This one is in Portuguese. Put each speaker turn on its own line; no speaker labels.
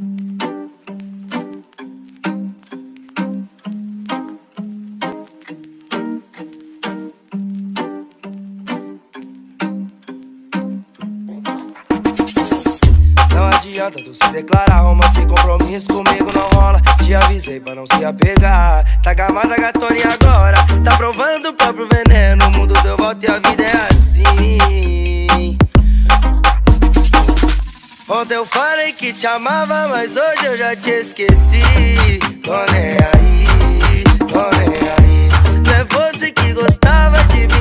Não adianta tu se declarar, romance e compromisso comigo não rola. Te avisei pra não se apegar. Tá gamada gatona e agora tá provando o próprio veneno. O mundo deu volta e a vida é assim. Ontem eu falei que te amava, mas hoje eu já te esqueci. Tô nem aí, tô nem aí. Não é você que gostava de mim.